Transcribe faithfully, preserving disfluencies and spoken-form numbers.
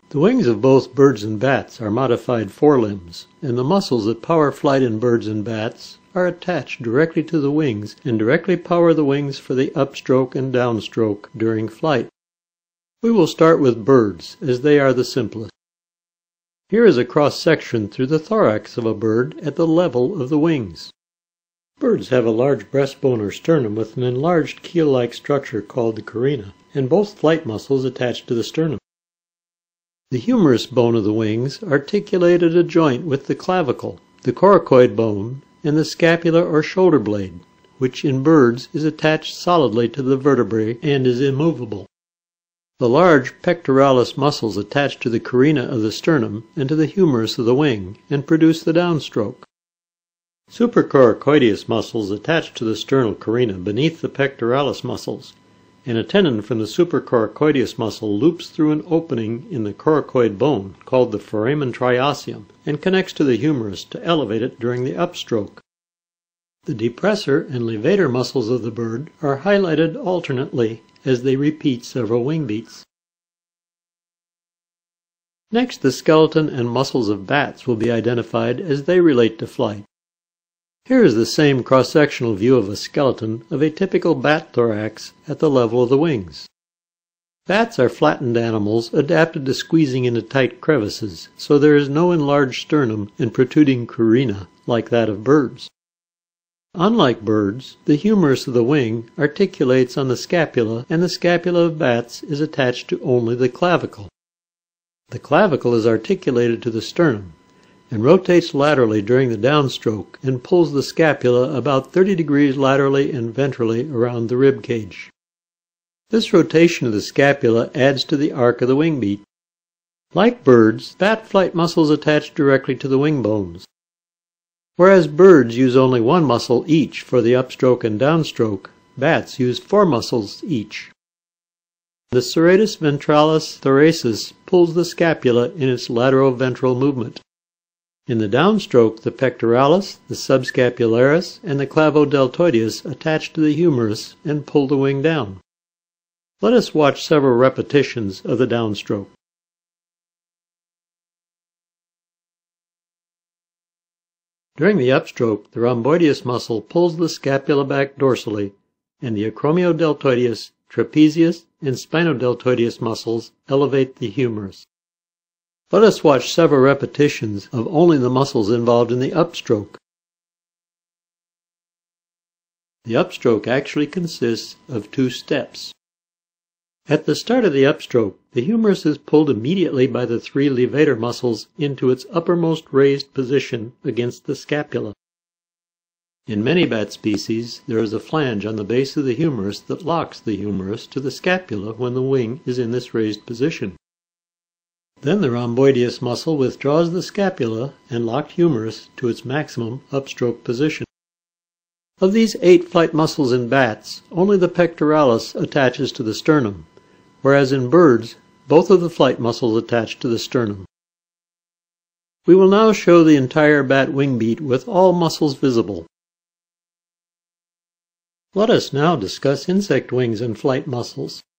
The wings of both birds and bats are modified forelimbs, and the muscles that power flight in birds and bats are attached directly to the wings and directly power the wings for the upstroke and downstroke during flight. We will start with birds, as they are the simplest. Here is a cross-section through the thorax of a bird at the level of the wings. Birds have a large breastbone or sternum with an enlarged keel-like structure called the carina, and both flight muscles attached to the sternum. The humerus bone of the wings articulate at a joint with the clavicle, the coracoid bone, and the scapula or shoulder blade, which in birds is attached solidly to the vertebrae and is immovable. The large pectoralis muscles attach to the carina of the sternum and to the humerus of the wing and produce the downstroke. Supracoracoideus muscles attach to the sternal carina beneath the pectoralis muscles, and a tendon from the supracoracoideus muscle loops through an opening in the coracoid bone called the foramen triosium and connects to the humerus to elevate it during the upstroke. The depressor and levator muscles of the bird are highlighted alternately as they repeat several wing beats. Next, the skeleton and muscles of bats will be identified as they relate to flight. Here is the same cross-sectional view of a skeleton of a typical bat thorax at the level of the wings. Bats are flattened animals adapted to squeezing into tight crevices, so there is no enlarged sternum and protruding carina like that of birds. Unlike birds, the humerus of the wing articulates on the scapula, and the scapula of bats is attached to only the clavicle. The clavicle is articulated to the sternum and rotates laterally during the downstroke and pulls the scapula about thirty degrees laterally and ventrally around the rib cage. This rotation of the scapula adds to the arc of the wing beat. Like birds, bat flight muscles attach directly to the wing bones. Whereas birds use only one muscle each for the upstroke and downstroke, bats use four muscles each. The serratus ventralis thoracis pulls the scapula in its lateral-ventral movement. In the downstroke, the pectoralis, the subscapularis, and the clavodeltoideus attach to the humerus and pull the wing down. Let us watch several repetitions of the downstroke. During the upstroke, the rhomboideus muscle pulls the scapula back dorsally, and the acromiodeltoideus, trapezius, and spinodeltoideus muscles elevate the humerus. Let us watch several repetitions of only the muscles involved in the upstroke. The upstroke actually consists of two steps. At the start of the upstroke, the humerus is pulled immediately by the three levator muscles into its uppermost raised position against the scapula. In many bat species, there is a flange on the base of the humerus that locks the humerus to the scapula when the wing is in this raised position. Then the rhomboideus muscle withdraws the scapula and locked humerus to its maximum upstroke position. Of these eight flight muscles in bats, only the pectoralis attaches to the sternum, whereas in birds, both of the flight muscles attach to the sternum. We will now show the entire bat wing beat with all muscles visible. Let us now discuss insect wings and flight muscles.